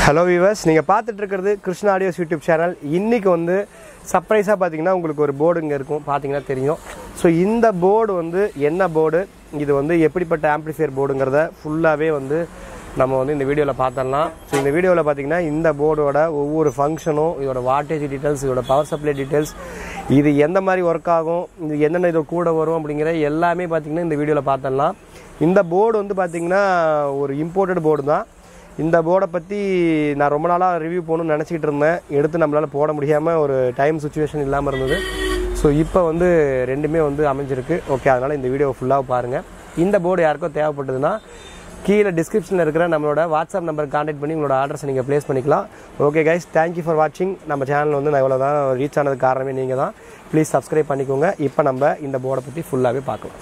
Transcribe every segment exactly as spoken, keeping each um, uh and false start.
Hello viewers, நீங்க பார்த்துட்டு இருக்கிறது Krishna Audios YouTube channel. இன்னைக்கு வந்து சர்ப்ரைஸா பாத்தீங்கன்னா உங்களுக்கு ஒரு போர்டு இங்க இருக்கும் பாத்தீங்கன்னா தெரியும். சோ இந்த போர்டு வந்து என்ன போர்டு, இது வந்து எப்படிப்பட்ட ஆம்பிளிஃபையர் போர்டுங்கறத ஃபுல்லாவே வந்து நம்ம வந்து இந்த வீடியோல பார்த்தறலாம். சோ இந்த வீடியோல பாத்தீங்கன்னா இந்த போர்டோட ஒவ்வொரு ஃபங்க்ஷனும், இதோட வாட்டேஜ் டீடைல்ஸ், இதோட பவர் சப்ளை டீடைல்ஸ், இது எந்த மாதிரி வர்க் ஆகும், இது என்னென்ன இது கூட வரும் அப்படிங்கற எல்லாமே பாத்தீங்கன்னா இந்த வீடியோல பார்த்தறலாம். இந்த போர்டு வந்து பாத்தீங்கன்னா ஒரு இம்போர்ட்டட் போர்டு தான். இந்த போர்டை பற்றி நான் ரொம்ப நாளாக ரிவ்யூ போகணும்னு நினச்சிக்கிட்டு இருந்தேன். எடுத்து நம்மளால் போட முடியாமல் ஒரு டைம் சுச்சுவேஷன் இல்லாமல் இருந்தது. ஸோ இப்போ வந்து ரெண்டுமே வந்து அமைஞ்சிருக்கு. ஓகே, அதனால் இந்த வீடியோ ஃபுல்லாக பாருங்கள். இந்த போர்டு யாருக்கோ தேவைப்பட்டதுன்னா கீழே டிஸ்கிரிப்ஷனில் இருக்கிற நம்மளோட வாட்ஸ்அப் நம்பருக்கு கான்டாக்ட் பண்ணி உங்களோட ஆர்டர்ஸை நீங்கள் ப்ளேஸ் பண்ணிக்கலாம். ஓகே கைஸ், தேங்க்யூ ஃபார் வாட்சிங். நம்ம சேனல் வந்து நான் இவ்வளோ தான் ரீச் ஆனதுக்கு காரணமே நீங்கள் தான். ப்ளீஸ் சப்ஸ்கிரைப் பண்ணிக்கோங்க. இப்போ நம்ம இந்த போர்டை பற்றி ஃபுல்லாகவே பார்க்கலாம்.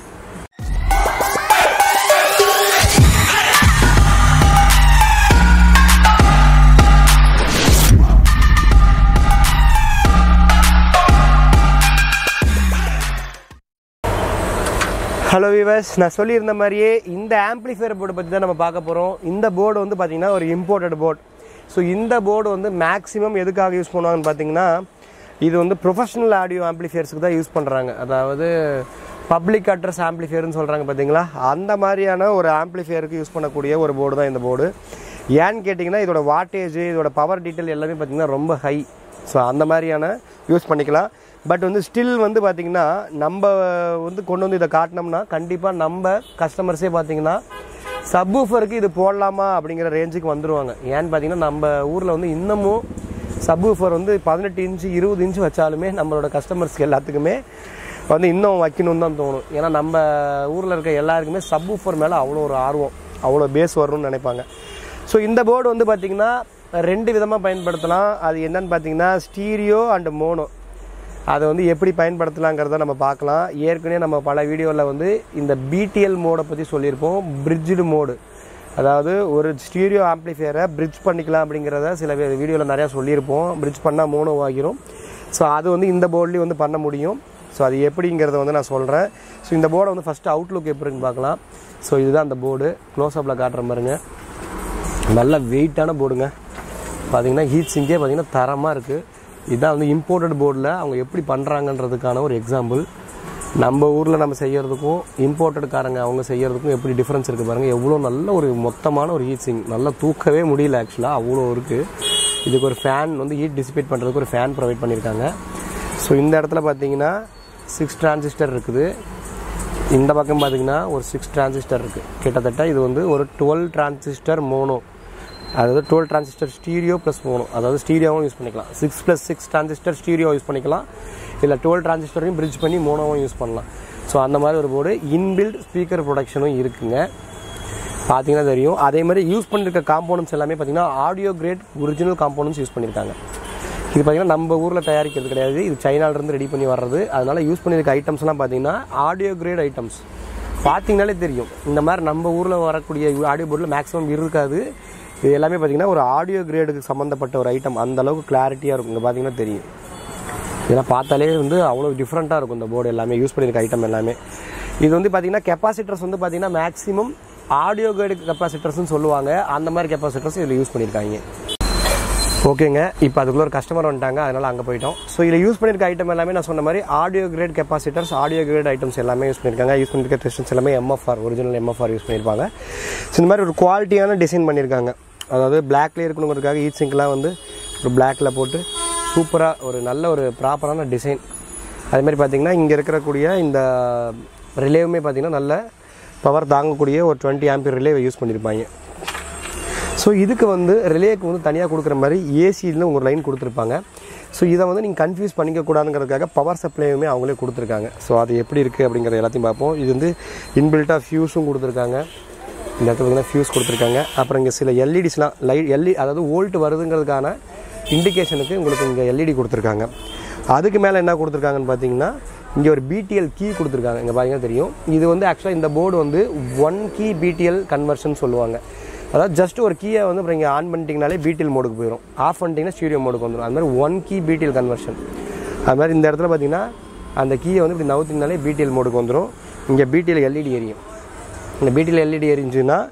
ஹலோ வியூவர்ஸ், நான் சொல்லியிருந்த மாதிரியே இந்த ஆம்பிளிஃபையர் போர்டு பற்றி தான் நம்ம பார்க்க போகிறோம். இந்த போர்டு வந்து பார்த்திங்கன்னா ஒரு இம்போர்ட்டட் போர்டு. ஸோ இந்த போர்டு வந்து மேக்ஸிமம் எதுக்காக யூஸ் பண்ணுவாங்கன்னு பார்த்தீங்கன்னா, இது வந்து ப்ரொஃபஷனல் ஆடியோ ஆம்பிளிஃபையர்ஸுக்கு தான் யூஸ் பண்ணுறாங்க. அதாவது பப்ளிக் அட்ரஸ் ஆம்பிளிஃபையர்னு சொல்கிறாங்க பார்த்தீங்களா, அந்த மாதிரியான ஒரு ஆம்பிளிஃபையருக்கு யூஸ் பண்ணக்கூடிய ஒரு போர்டு தான் இந்த போர்டு. ஏன்னு கேட்டிங்கன்னா, இதோட வாட்டேஜ், இதோட பவர் டீட்டெயில் எல்லாமே பார்த்திங்கன்னா ரொம்ப ஹை. ஸோ அந்த மாதிரியான யூஸ் பண்ணிக்கலாம். பட் வந்து ஸ்டில் வந்து பார்த்திங்கன்னா நம்ம வந்து கொண்டு வந்து இதை காட்டினோம்னா கண்டிப்பாக நம்ம கஸ்டமர்ஸே பார்த்திங்கன்னா சப்வூஃபருக்கு இது போடலாமா அப்படிங்கிற ரேஞ்சுக்கு வந்துடுவாங்க. ஏன்னு பார்த்திங்கன்னா நம்ம ஊரில் வந்து இன்னமும் சப்வூஃபர் வந்து பதினெட்டு இன்ச்சு இருபது இன்ச்சு வச்சாலுமே நம்மளோட கஸ்டமர்ஸ்க்கு எல்லாத்துக்குமே வந்து இன்னும் வைக்கணும்னு தான் தோணும். ஏன்னா நம்ம ஊரில் இருக்க எல்லாருக்குமே சப்வூஃபர் மேலே அவ்வளோ ஒரு ஆர்வம், அவ்வளோ பேஸ் வரணும்னு நினைப்பாங்க. ஸோ இந்த போர்டு வந்து பார்த்திங்கன்னா ரெண்டு விதமாக பயன்படுத்தலாம். அது என்னன்னு பார்த்தீங்கன்னா ஸ்டீரியோ அண்ட் மோனோ. அதை வந்து எப்படி பயன்படுத்தலாங்கிறத நம்ம பார்க்கலாம். ஏற்கனவே நம்ம பல வீடியோவில் வந்து இந்த பிடிஎல் மோடை பற்றி சொல்லியிருப்போம். பிரிட்ஜ்டு மோடு, அதாவது ஒரு ஸ்டீரியோ ஆம்பிளிஃபையரை பிரிட்ஜ் பண்ணிக்கலாம் அப்படிங்கிறத சில வீடியோவில் நிறையா சொல்லியிருப்போம். பிரிட்ஜ் பண்ணால் மோனோ ஆகிரும். ஸோ அது வந்து இந்த போர்ட்லேயும் வந்து பண்ண முடியும். ஸோ அது எப்படிங்கிறத வந்து நான் சொல்கிறேன். ஸோ இந்த போர்டை வந்து ஃபஸ்ட்டு அவுட்லுக் எப்படின்னு பார்க்கலாம். ஸோ இதுதான் அந்த போர்டு. க்ளோஸ்அப்பில் காட்டுற பாருங்க. நல்ல வெயிட்டான போர்டுங்க. பார்த்தீங்கன்னா ஹீட் சிங்கே பார்த்தீங்கன்னா தரமாக இருக்குது. இதுதான் வந்து இம்போர்ட்டட் போர்டில் அவங்க எப்படி பண்ணுறாங்கன்றதுக்கான ஒரு எக்ஸாம்பிள். நம்ம ஊரில் நம்ம செய்கிறதுக்கும் இம்போர்ட்டட்காரங்க அவங்க செய்கிறதுக்கும் எப்படி டிஃப்ரென்ஸ் இருக்குது பாருங்கள். எவ்வளோ நல்ல ஒரு மொத்தமான ஒரு ஹீட் சிங், நல்லா தூக்கவே முடியல ஆக்சுவலாக, அவ்வளோ இருக்குது. இதுக்கு ஒரு ஃபேன் வந்து ஹீட் டிசிபேட் பண்ணுறதுக்கு ஒரு ஃபேன் ப்ரொவைட் பண்ணியிருக்காங்க. ஸோ இந்த இடத்துல பார்த்தீங்கன்னா சிக்ஸ் டிரான்சிஸ்டர் இருக்குது. இந்த பக்கம் பார்த்தீங்கன்னா ஒரு சிக்ஸ் டிரான்சிஸ்டர் இருக்குது. கிட்டத்தட்ட இது வந்து ஒரு டுவெல் டிரான்சிஸ்டர் மோனோ, அதாவது twelve transistor stereo plus mono, அதாவது ஸ்டீரியோவும் யூஸ் பண்ணிக்கலாம். Six plus six transistor stereo use பண்ணிக்கலாம். இல்லை டுவெல் டிரான்சிஸ்டரையும் பிரிட்ஜ் பண்ணி மோனோவும் யூஸ் பண்ணலாம். ஸோ அந்த மாதிரி ஒரு போர்டு. இன்பில்ட் ஸ்பீக்கர் ப்ரொடக்ஷனும் இருக்குங்க, பார்த்தீங்கன்னா தெரியும். அதே மாதிரி யூஸ் பண்ணியிருக்க காம்போனன்ட்ஸ் எல்லாமே பார்த்தீங்கன்னா audio grade original components use பண்ணியிருக்காங்க. இது பார்த்தீங்கன்னா நம்ம ஊரில் தயாரிக்கிறது கிடையாது, இது சைனாலேருந்து ரெடி பண்ணி வர்றது. அதனால் யூஸ் பண்ணியிருக்க ஐட்டம்ஸ்லாம் பார்த்தீங்கன்னா ஆடியோ கிரேட் ஐட்டம்ஸ். பார்த்தீங்கனாலே தெரியும், இந்த மாதிரி நம்ம ஊரில் வரக்கூடிய ஆடியோ போர்டில் மேக்ஸிமம் இருக்காது. இது எல்லாமே பார்த்தீங்கன்னா ஒரு ஆடியோ கிரேடுக்கு சம்மந்தப்பட்ட ஒரு ஐட்டம். அந்த அளவுக்கு கிளாரிட்டியாக இருக்கும். இங்கே பார்த்தீங்கன்னா தெரியும், இதெல்லாம் பார்த்தாலே வந்து அவ்வளோ டிஃப்ரெண்ட்டாக இருக்கும் இந்த போர்டு எல்லாமே, யூஸ் பண்ணியிருக்க ஐட்டம் எல்லாமே. இது வந்து பார்த்தீங்கன்னா கெப்பாசிட்டர்ஸ் வந்து பார்த்தீங்கன்னா மேக்ஸிமம் ஆடியோ கிரேடு கெப்பாசிட்டர்ஸ்னு சொல்லுவாங்க. அந்த மாதிரி கெப்பாசிட்டர்ஸ் இதில் யூஸ் பண்ணியிருக்காங்க. ஓகேங்க, இப்போ அதுக்குள்ள ஒரு கஸ்டமர் வந்துட்டாங்க, அதனால் அங்கே போயிட்டோம். ஸோ இதில் யூஸ் பண்ணியிருக்க ஐட்டம் எல்லாமே நான் சொன்ன மாதிரி audio grade capacitors, audio grade items எல்லாமே யூஸ் பண்ணியிருக்காங்க. யூஸ் பண்ணியிருக்க டெஸ்டன்ஸ் எல்லாமே எம்எஃப்ஆர், ஒரிஜினல் எம்எஃப்ஆர் யூஸ் பண்ணியிருப்பாங்க. ஸோ இந்த மாதிரி ஒரு குவாலிட்டியான டிசைன் பண்ணியிருக்காங்க. அதாவது பிளாக்லேயே இருக்கணுங்கிறதுக்காக ஹீட் சிங்க்லாம் வந்து ஒரு பிளாக்கில் போட்டு சூப்பராக ஒரு நல்ல ஒரு ப்ராப்பரான டிசைன். அதுமாதிரி பார்த்திங்கன்னா இங்கே இருக்கக்கூடிய இந்த ரிலேவுமே பார்த்திங்கன்னா நல்ல பவர் தாங்கக்கூடிய ஒரு டுவெண்ட்டி ஆம்பியர் ரிலேவை யூஸ் பண்ணியிருப்பாங்க. ஸோ இதுக்கு வந்து ரிலேக்கு வந்து தனியாக கொடுக்குற மாதிரி ஏசியில் ஒரு லைன் கொடுத்துருப்பாங்க. ஸோ இதை வந்து நீங்கள் கன்ஃபியூஸ் பண்ணிக்கக்கூடாதுங்கிறதுக்காக பவர் சப்ளையுமே அவங்களே கொடுத்துருக்காங்க. ஸோ அது எப்படி இருக்குது அப்படிங்கிறத எல்லாத்தையும் பார்ப்போம். இது வந்து இன்பில்ட்டாக ஃபியூஸும் கொடுத்துருக்காங்க. இந்த இடத்துல பார்த்தீங்கன்னா ஃபியூஸ் கொடுத்துருக்காங்க. அப்புறம் இங்கே சில எல்இடிஸ்லாம் லைட் எல்இ அதாவது வோல்ட் வருதுங்கிறதுக்கான இண்டிகேஷனுக்கு உங்களுக்கு இங்கே எல்இடி கொடுத்துருக்காங்க. அதுக்கு மேலே என்ன கொடுத்துருக்காங்கன்னு பார்த்தீங்கன்னா இங்கே ஒரு பிடிஎல் கீ கொடுத்துருக்காங்க. இங்கே பார்த்தீங்கன்னா தெரியும், இது வந்து ஆக்சுவலாக இந்த போர்டு வந்து ஒன் கீ பிடிஎல் கன்வர்ஷன் சொல்லுவாங்க. அதாவது ஜஸ்ட் ஒரு கீயை வந்து அப்புறம் இங்கே ஆன் பண்ணிட்டீங்கனாலே பிடிஎல் மோடுக்கு போயிடும், ஆஃப் பண்ணிட்டீங்கன்னா ஸ்டீரியோ மோடுக்கு வந்துடும். அது மாதிரி ஒன் கீ பிடிஎல் கன்வர்ஷன். அது மாதிரி இந்த இடத்துல பார்த்தீங்கன்னா அந்த கீயை வந்து இப்படி நவுத்தினாலே பிடிஎல் மோடுக்கு வந்துடும். இங்கே பிடிஎல் எல்இடி எரியும். இந்த பிடிஎல் எல்இடி எரிஞ்சுன்னா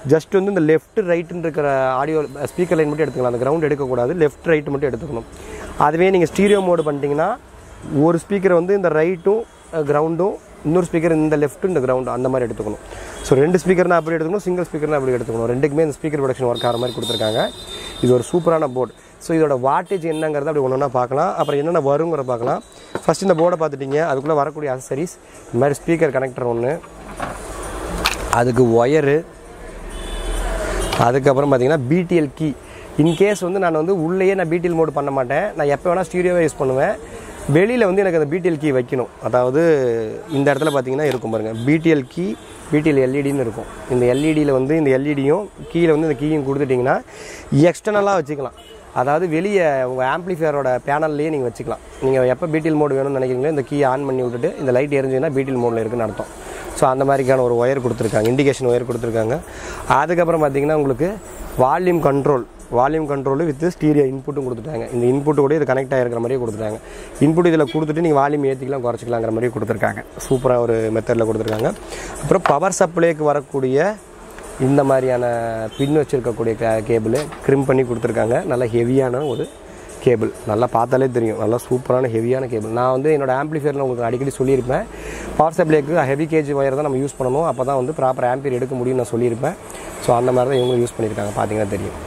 ஜஸ்ட் வந்து இந்த லெஃப்ட் ரைட்டுன்னு இருக்கிற ஆடியோ ஸ்பீக்கர் லைன் மட்டும் எடுத்துக்கலாம், அந்த கிரவுண்ட் எடுக்கக்கூடாது, லெஃப்ட் ரைட்டு மட்டும் எடுத்துக்கணும். அதுவே நீங்கள் ஸ்டீரியோ மோடு பண்ணிட்டீங்கன்னா ஒரு ஸ்பீக்கர் வந்து இந்த ரைட்டும் கிரவுண்டும், இன்னொரு ஸ்பீக்கர் இந்த லெஃப்ட்டு இந்த கிரவுண்டு அந்த மாதிரி எடுத்துக்கணும். ஸோ ரெண்டு ஸ்பீக்கர்னா அப்படி எடுத்துக்கணும், சிங்கிள் ஸ்பீக்கர்னா அப்படி எடுத்துக்கணும். ரெண்டுக்குமே இந்த ஸ்பீக்கர் ப்ரொடக்ஷன் ஒர்க் ஆகிற மாதிரி கொடுத்துருக்காங்க. இது ஒரு சூப்பரான போர்டு. ஸோ இதோட வாட்டேஜ் என்னங்கிறத அப்படி ஒன்று ஒன்றா பார்க்கலாம், அப்புறம் என்னென்ன வருங்கிற பார்க்கலாம். ஃபஸ்ட் இந்த போர்டை பார்த்துட்டிங்க, அதுக்குள்ளே வரக்கூடிய அக்சசரிஸ் இந்த மாதிரி ஸ்பீக்கர் கனெக்டர் ஒன்று, அதுக்கு ஒயரு, அதுக்கப்புறம் பார்த்திங்கன்னா பிடிஎல் கீ. இன்கேஸ் வந்து நான் வந்து உள்ளேயே நான் பிடிஎல் மோடு பண்ண மாட்டேன், நான் எப்போ வேணால் ஸ்டீரியோவே யூஸ் பண்ணுவேன். வெளியில் வந்து எனக்கு அந்த பிடிஎல் கீ வைக்கணும். அதாவது இந்த இடத்துல பார்த்திங்கன்னா இருக்கும் பாருங்கள், பிடிஎல் கீ, பிடிஎல் எல்இடின்னு இருக்கும். இந்த எல்இடியில் வந்து இந்த எல்இடியும் கீழே வந்து இந்த கீயும் கொடுத்துட்டிங்கன்னா எக்ஸ்டர்னலாக வச்சுக்கலாம். அதாவது வெளியே உங்கள் ஆம்ப்ளிஃபையரோட பேனல்லையே நீங்கள் வச்சுக்கலாம். நீங்கள் எப்போ பிடிஎல் மோடு வேணும்னு நினைக்கிறீங்களோ இந்த கீயை ஆன் பண்ணி விட்டுட்டு இந்த லைட் எரிஞ்சுன்னா பிடிஎல் மோடில் இருக்குன்னு அர்த்தம். ஸோ அந்த மாதிரிக்கான ஒரு ஒயர் கொடுத்துருக்காங்க, இண்டிகேஷன் ஒயர் கொடுத்துருக்காங்க. அதுக்கப்புறம் பார்த்திங்கன்னா உங்களுக்கு volume control, volume control with stereo இன்புட்டும் கொடுத்துட்டாங்க. இந்த இன்புட்டு கூட இது கனெக்ட் ஆகிருக்கிற மாதிரியே கொடுத்துட்டாங்க. இன்புட் இதில் கொடுத்துட்டு நீங்கள் வால்யூம் ஏற்றிக்கலாம் குறைச்சிக்கலாங்கிற மாதிரி கொடுத்துருக்காங்க. சூப்பராக ஒரு மெத்தடில் கொடுத்துருக்காங்க. அப்புறம் பவர் சப்ளைக்கு வரக்கூடிய இந்த மாதிரியான பின் வச்சுருக்கக்கூடிய கே கேபிள் க்ரிம் பண்ணி கொடுத்துருக்காங்க. நல்லா ஹெவியான ஒரு கேபிள், நல்லா பார்த்தாலே தெரியும், நல்லா சூப்பரான ஹெவியான கேபிள். நான் வந்து என்னோடய ஆம்ப்ளிஃபையரில் உங்களுக்கு அடிக்கடி சொல்லியிருப்பேன், பவர் சப்ளைக்கு ஹெவி கேஜி ஒயர் தான் நம்ம யூஸ் பண்ணணும், அப்போ தான் வந்து ப்ராப்பர் ஆம்பியர் எடுக்க முடியும்னு நான் சொல்லியிருப்பேன். ஸோ அந்த மாதிரி தான் இவங்களும் யூஸ் பண்ணியிருக்காங்க, பார்த்தீங்கன்னா தெரியும்.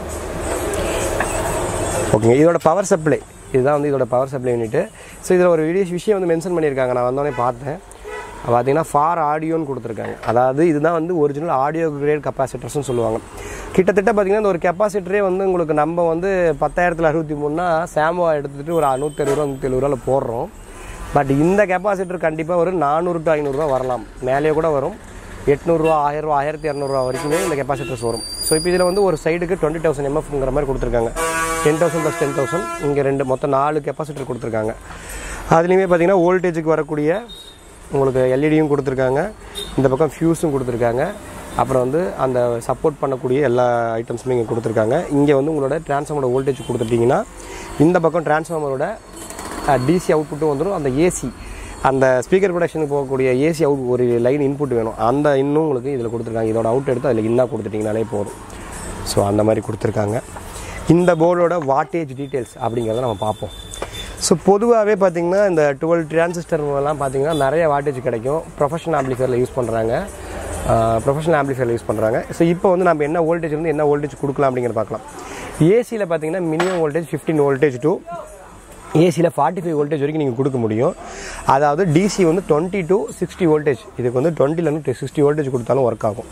ஓகேங்க, இதோட பவர் சப்ளை இதுதான் வந்து இதோட பவர் சப்ளை யூனிட்டு. ஸோ இதில் ஒரு வீடியோ விஷயம் வந்து மென்ஷன் பண்ணியிருக்காங்க, நான் வந்தோடனே பார்த்தேன். பார்த்தீங்கன்னா ஃபார் ஆடியோன்னு கொடுத்துருக்காங்க. அதாவது இதுதான் வந்து ஒரிஜினல் ஆடியோ கிரேட் கெப்பாசிட்டர்ஸ்னு சொல்லுவாங்க. கிட்டத்தட்ட பார்த்திங்கன்னா இந்த ஒரு கெப்பாசிட்டரே வந்து உங்களுக்கு நம்ம வந்து பத்தாயிரத்தில் அறுபத்தி மூணுனா சாமோவா எடுத்துகிட்டு ஒரு நூற்றி அறுபது ரூபா நூற்றி எழுபது ரூபாவில் போடுறோம். பட் இந்த கெப்பாசிட்டர் கண்டிப்பாக ஒரு நானூறு டு ஐநூறுரூவா வரலாம், மேலேயே கூட வரும். எட்நூறுரூவா, ஆயிரரூவா, ஆயிரத்தி இரநூறுவா வரைக்குமே இந்த கெப்பாசிட்டர்ஸ் வரும். ஸோ இப்போ இதில் வந்து ஒரு சைடுக்கு டுவெண்ட்டி தௌசண்ட் எம்எஃப்ங்கிற மாதிரி கொடுத்துருக்காங்க. Ten thousand plus ten thousand இங்கே ரெண்டு மொத்தம் நாலு கெப்பாசிட்டர் கொடுத்துருக்காங்க. அதுலேயுமே பார்த்திங்கன்னா வோல்டேஜுக்கு வரக்கூடிய உங்களுக்கு எல்இடியும் கொடுத்துருக்காங்க, இந்த பக்கம் ஃபியூஸும் கொடுத்துருக்காங்க. அப்புறம் வந்து அந்த சப்போர்ட் பண்ணக்கூடிய எல்லா ஐட்டம்ஸுமே இங்கே கொடுத்துருக்காங்க. இங்கே வந்து உங்களோட டிரான்ஸ்ஃபார்மரோட வோல்டேஜ் கொடுத்துட்டிங்கன்னா இந்த பக்கம் டிரான்ஸ்ஃபார்மரோட டிசி அவுட்புட்டும் வந்துடும். அந்த ஏசி, அந்த ஸ்பீக்கர் ப்ரொடக்ஷனுக்கு போகக்கூடிய ஏசி அவுட் ஒரு லைன் இன்புட் வேணும், அந்த இன்னும் உங்களுக்கு இதில் கொடுத்துருக்காங்க. இதோட அவுட் எடுத்து அதில் இன்னும் கொடுத்துட்டிங்கனாலே போதும். ஸோ அந்த மாதிரி கொடுத்துருக்காங்க. இந்த போர்டோட வாட்டேஜ் டீட்டெயில்ஸ் அப்படிங்கிறத நம்ம பார்ப்போம். ஸோ பொதுவாகவே பார்த்திங்கன்னா இந்த டுவெல் டிரான்சிஸ்டர்லாம் பார்த்திங்கன்னா நிறைய வாட்டேஜ் கிடைக்கும். ப்ரொஃபஷனல் ஆம்ப்ளிஃபையரில் யூஸ் பண்ணுறாங்க, ப்ரொஃபஷனல் ஆம்ப்ளிஃபையரில் யூஸ் பண்ணுறாங்க. ஸோ இப்போ வந்து நம்ம என்ன வோல்டேஜ் வந்து என்ன வோல்டேஜ் கொடுக்கலாம் அப்படிங்கிறத பார்க்கலாம். ஏசியில் பார்த்திங்கன்னா minimum voltage fifteen voltage to ஏசியில் ஃபார்ட்டி ஃபைவ் வோல்டேஜ் வரைக்கும் நீங்கள் கொடுக்க முடியும். அதாவது டிசி வந்து டுவெண்ட்டி டு சிக்ஸ்டி வோல்டேஜ், இதுக்கு வந்து டுவெண்ட்டிலேருந்து சிக்ஸ்டி வோல்டேஜ் கொடுத்தாலும் ஒர்க் ஆகும்.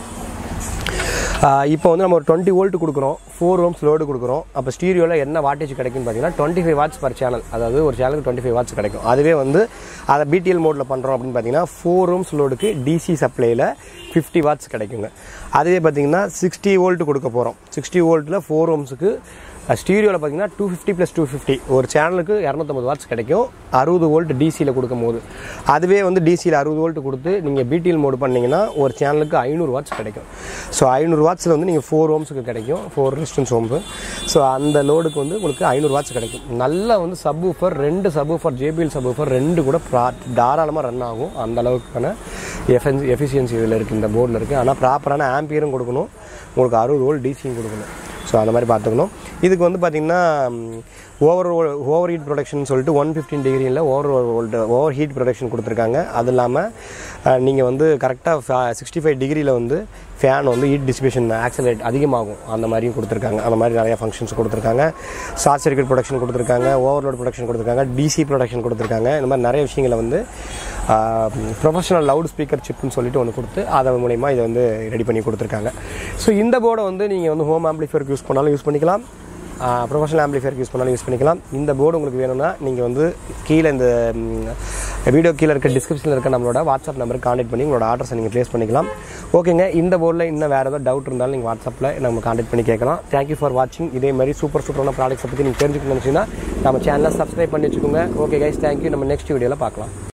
இப்போ வந்து நம்ம ஒரு டுவெண்ட்டி வோல்ட் கொடுக்குறோம், ஃபோர் ஓம்ஸ் லோடு கொடுக்குறோம். அப்போ ஸ்டீரியோவில் என்ன வாட்டேஜ் கிடைக்குன்னு பார்த்தீங்கன்னா twenty five watts per channel, அதாவது ஒரு சேனலுக்கு டுவெண்ட்டி ஃபைவ் வாட்ஸ் கிடைக்கும். அதுவே வந்து அதை பிடிஎல் மோடில் பண்ணுறோம் அப்படின்னு பார்த்தீங்கன்னா ஃபோர் ஓம்ஸ் லோடுக்கு டிசி சப்ளையில் ஃபிஃப்டி வாட்ஸ் கிடைக்குங்க. அதுவே பார்த்தீங்கன்னா சிக்ஸ்டி வோல்ட் கொடுக்க போகிறோம். சிக்ஸ்டி வோல்ட்டில் ஃபோர் ஓம்ஸுக்கு ஸ்டீரியோவில் பார்த்தீங்கன்னா two fifty plus two fifty ஒரு சேனலுக்கு இரநூத்தம்பது வாட்ஸ் கிடைக்கும், அறுபது வோல்ட் டிசியில் கொடுக்கும் போது. அதுவே வந்து டிசியில் அறுபது வோல்ட் கொடுத்து நீங்கள் பிடிஎல் மோடு பண்ணிங்கன்னா ஒரு சேனலுக்கு ஐநூறு வாட்ஸ் கிடைக்கும். ஸோ ஐநூறு வாட்ஸில் வந்து நீங்கள் ஃபோர் ஓம்ஸுக்கு கிடைக்கும், ஃபோர் ரெசிஸ்டன்ஸ் ஓம்ஸு. ஸோ அந்த லோடுக்கு வந்து உங்களுக்கு ஐநூறு வாட்ஸ் கிடைக்கும். நல்லா வந்து சப் ஊஃபர், ரெண்டு subwoofer, JBL subwoofer ரெண்டு கூட ப்ரா தாராளமாக ரன் ஆகும். அந்த அளவுக்கான எஃபென்சி எஃபிஷியன்சி இதில் இருக்குது, இந்த போர்டில் இருக்குது. ஆனால் ப்ராப்பரான ஆம்பியரும் கொடுக்கணும், உங்களுக்கு அறுபது வோல்ட் டிசியும் கொடுக்கணும். ஸோ அந்த மாதிரி பார்த்துக்கணும். இதுக்கு வந்து பார்த்திங்கன்னா ஓவர் ஓவர் ஹீட் ப்ரொடக்ஷன் சொல்லிட்டு ஒன் ஃபிஃப்டின் டிகிரியில் over volt over heat protection கொடுத்துருக்காங்க. அது இல்லாமல் நீங்கள் வந்து கரெக்டாக சிக்ஸ்டி ஃபைவ் டிகிரியில் வந்து ஃபேன் வந்து ஹீட் டிசிபேஷன் ஆக்சலேட் அதிகமாகும், அந்த மாதிரியும் கொடுத்துருக்காங்க. அந்த மாதிரி நிறையா ஃபங்க்ஷன்ஸ் கொடுத்துருக்காங்க. ஷார்ட் சர்க்யூட் ப்ரொடக்ஷன் கொடுத்துருக்காங்க, ஓவர்லோட் ப்ரொடக்ஷன் கொடுத்துருக்காங்க, டிசி ப்ரொடக்ஷன் கொடுத்துருக்காங்க. இந்த மாதிரி நிறைய விஷயங்களை வந்து ப்ரொஃபஷனல் லவுட் ஸ்பீக்கர் சிப்புன்னு சொல்லிட்டு ஒன்று கொடுத்து அதன் மூலயமா இதை வந்து ரெடி பண்ணி கொடுத்துருக்காங்க. ஸோ இந்த போர்டை வந்து நீங்கள் வந்து ஹோம் ஆம்ப்ளிஃபையருக்கு யூஸ் பண்ணாலும் யூஸ் பண்ணிக்கலாம், ப்ரொஃபஷனல் ஆம்ப்ளிஃபையருக்கு யூஸ் பண்ணாலும் யூஸ் பண்ணிக்கலாம். இந்த போர்டு உங்களுக்கு வேணும்னா நீங்கள் வந்து கீழே இந்த வீடியோ கீழே இருக்க டிஸ்கிரிப்ஷனில் இருக்க நம்மளோட வாட்ஸ்அப் நம்பருக்கு கான்டெக்ட் பண்ணி உங்களோட ஆர்டர்ஸை நீங்கள் ப்ளேஸ் பண்ணிக்கலாம். ஓகேங்க, இந்த போர்டில் இன்னும் வேறு ஏதாவது டவுட் இருந்தாலும் நீங்கள் வாட்ஸ்அப்பில் நம்ம கான்டெக்ட் பண்ணி கேட்கலாம். தேங்க்யூ ஃபார் வாட்சிங். இதே மாதிரி சூப்பர் சூப்பரான ப்ராடக்ட்ஸை பற்றி நீங்கள் தெரிஞ்சுக்கணும்னு நினச்சிங்கன்னா நம்ம சேனலை சப்ஸ்கிரைப் பண்ணி வச்சுக்கோங்க. Okay guys, thank you. நம்ம நெக்ஸ்ட் வீடியோவில் பார்க்கலாம்.